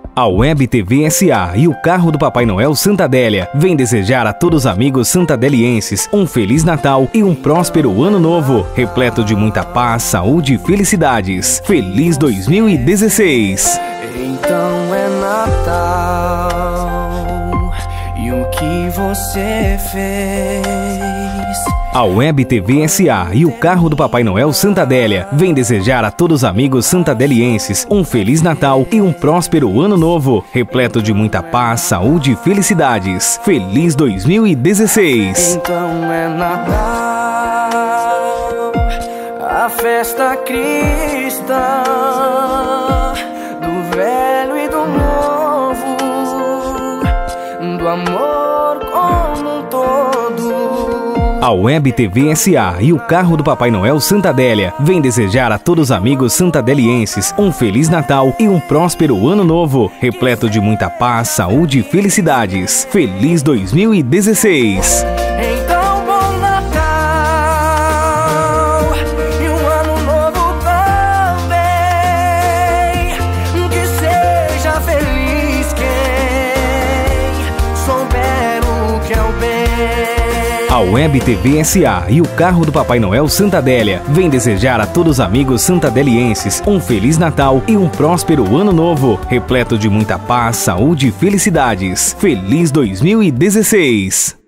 A Web TV SA e o carro do Papai Noel Santa Adélia vem desejar a todos os amigos santadelienses um Feliz Natal e um próspero Ano Novo, repleto de muita paz, saúde e felicidades. Feliz 2016! Então é Natal, e o que você fez? A Web TV SA e o carro do Papai Noel Santa Adélia vem desejar a todos os amigos santadelienses um Feliz Natal e um próspero Ano Novo, repleto de muita paz, saúde e felicidades. Feliz 2016! Então é Natal, a festa cristã, do velho e do novo, do amor como um todo. A Web TV SA e o carro do Papai Noel Santa Adélia vem desejar a todos os amigos santadelienses um Feliz Natal e um próspero Ano Novo, repleto de muita paz, saúde e felicidades. Feliz 2016! Então bom Natal e um ano novo também, que seja feliz quem souber o que é o bem. A Web TV SA e o carro do Papai Noel Santa Adélia vem desejar a todos os amigos santadelienses um Feliz Natal e um próspero Ano Novo, repleto de muita paz, saúde e felicidades. Feliz 2016!